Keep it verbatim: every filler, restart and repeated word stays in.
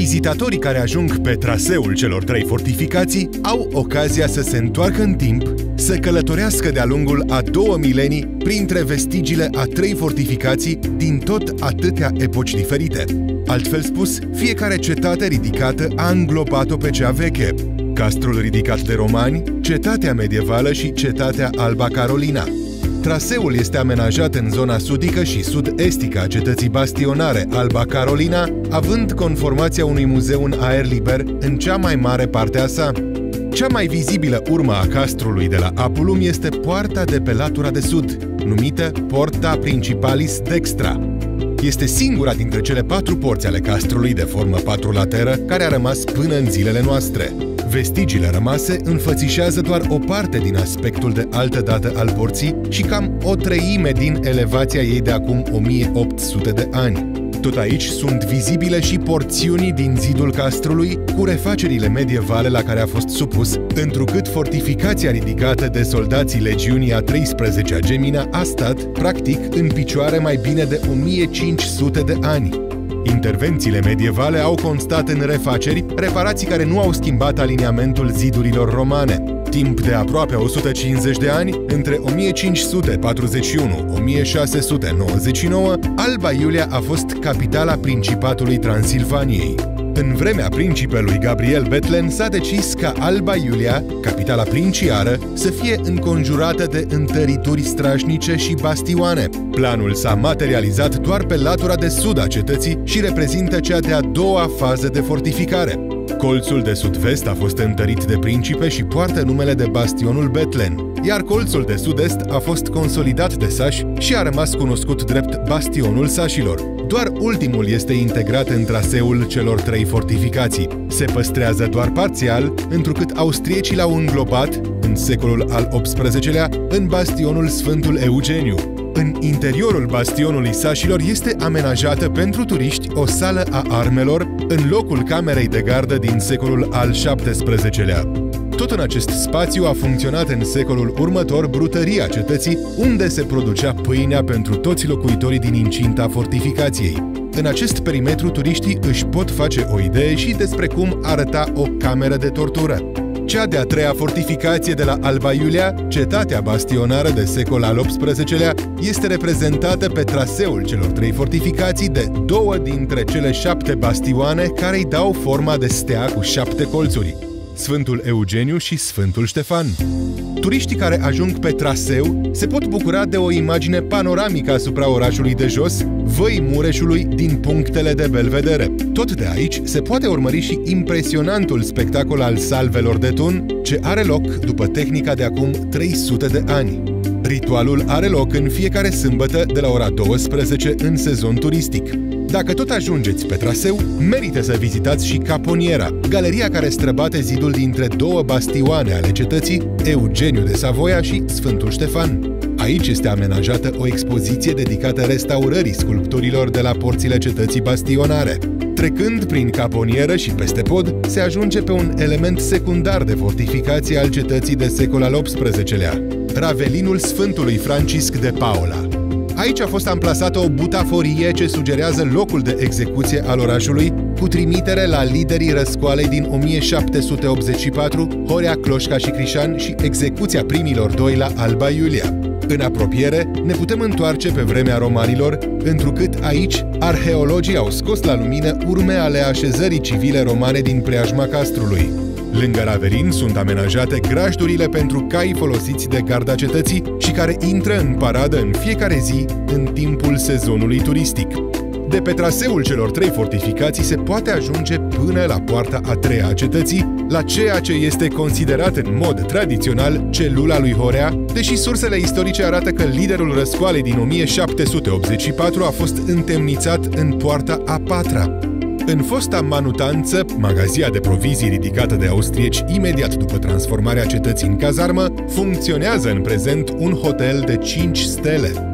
Vizitatorii care ajung pe traseul celor trei fortificații au ocazia să se întoarcă în timp, să călătorească de-a lungul a două milenii printre vestigiile a trei fortificații din tot atâtea epoci diferite. Altfel spus, fiecare cetate ridicată a înglobat-o pe cea veche. Castrul ridicat de romani, cetatea medievală și cetatea Alba Carolina. Traseul este amenajat în zona sudică și sud-estică a cetății bastionare Alba Carolina, având conformația unui muzeu în aer liber în cea mai mare parte a sa. Cea mai vizibilă urmă a castrului de la Apulum este poarta de pe latura de sud, numită Porta Principalis Dextra. Este singura dintre cele patru porți ale castrului de formă patrulateră care a rămas până în zilele noastre. Vestigiile rămase înfățișează doar o parte din aspectul de altă dată al porții și cam o treime din elevația ei de acum o mie opt sute de ani. Tot aici sunt vizibile și porțiuni din zidul castrului cu refacerile medievale la care a fost supus, întrucât fortificația ridicată de soldații legiunii a treisprezecea Gemina a stat, practic, în picioare mai bine de o mie cinci sute de ani. Intervențiile medievale au constat în refaceri, reparații care nu au schimbat aliniamentul zidurilor romane. Timp de aproape o sută cincizeci de ani, între o mie cinci sute patruzeci și unu - o mie șase sute nouăzeci și nouă, Alba Iulia a fost capitala Principatului Transilvaniei. În vremea principelui Gabriel Bethlen s-a decis ca Alba Iulia, capitala princiară, să fie înconjurată de întărituri strașnice și bastioane. Planul s-a materializat doar pe latura de sud a cetății și reprezintă cea de-a doua fază de fortificare. Colțul de sud-vest a fost întărit de principe și poartă numele de Bastionul Bethlen, iar colțul de sud-est a fost consolidat de sași și a rămas cunoscut drept Bastionul Sașilor. Doar ultimul este integrat în traseul celor trei fortificații. Se păstrează doar parțial, întrucât austriecii l-au înglobat, în secolul al optsprezecelea, în Bastionul Sfântul Eugeniu. În interiorul Bastionului Sașilor este amenajată pentru turiști o sală a armelor, în locul camerei de gardă din secolul al șaptesprezecelea. Tot în acest spațiu a funcționat în secolul următor brutăria cetății, unde se producea pâinea pentru toți locuitorii din incinta fortificației. În acest perimetru, turiștii își pot face o idee și despre cum arăta o cameră de tortură. Cea de-a treia fortificație de la Alba Iulia, cetatea bastionară de secol al optsprezecelea, este reprezentată pe traseul celor trei fortificații de două dintre cele șapte bastioane care îi dau forma de stea cu șapte colțuri, Sfântul Eugeniu și Sfântul Ștefan. Turiștii care ajung pe traseu se pot bucura de o imagine panoramică asupra orașului de jos, Văii Mureșului din punctele de belvedere. Tot de aici se poate urmări și impresionantul spectacol al salvelor de tun, ce are loc după tehnica de acum trei sute de ani. Ritualul are loc în fiecare sâmbătă de la ora douăsprezece în sezon turistic. Dacă tot ajungeți pe traseu, merită să vizitați și Caponiera, galeria care străbate zidul dintre două bastioane ale cetății, Eugeniu de Savoia și Sfântul Ștefan. Aici este amenajată o expoziție dedicată restaurării sculpturilor de la porțile cetății bastionare. Trecând prin Caponieră și peste pod, se ajunge pe un element secundar de fortificație al cetății de secol al optsprezecelea, Ravelinul Sfântului Francisc de Paola. Aici a fost amplasată o butaforie ce sugerează locul de execuție al orașului, cu trimitere la liderii răscoalei din o mie șapte sute optzeci și patru, Horea, Cloșca și Crișan și execuția primilor doi la Alba Iulia. În apropiere, ne putem întoarce pe vremea romanilor, întrucât aici arheologii au scos la lumină urme ale așezării civile romane din preajma castrului. Lângă Ravelin sunt amenajate grajdurile pentru cai folosiți de garda cetății și care intră în paradă în fiecare zi în timpul sezonului turistic. De pe traseul celor trei fortificații se poate ajunge până la poarta a treia a cetății, la ceea ce este considerat în mod tradițional celula lui Horea, deși sursele istorice arată că liderul răscoalei din o mie șapte sute optzeci și patru a fost întemnițat în poarta a patra. În fosta manutanță, magazia de provizii ridicată de austrieci imediat după transformarea cetății în cazarmă, funcționează în prezent un hotel de cinci stele.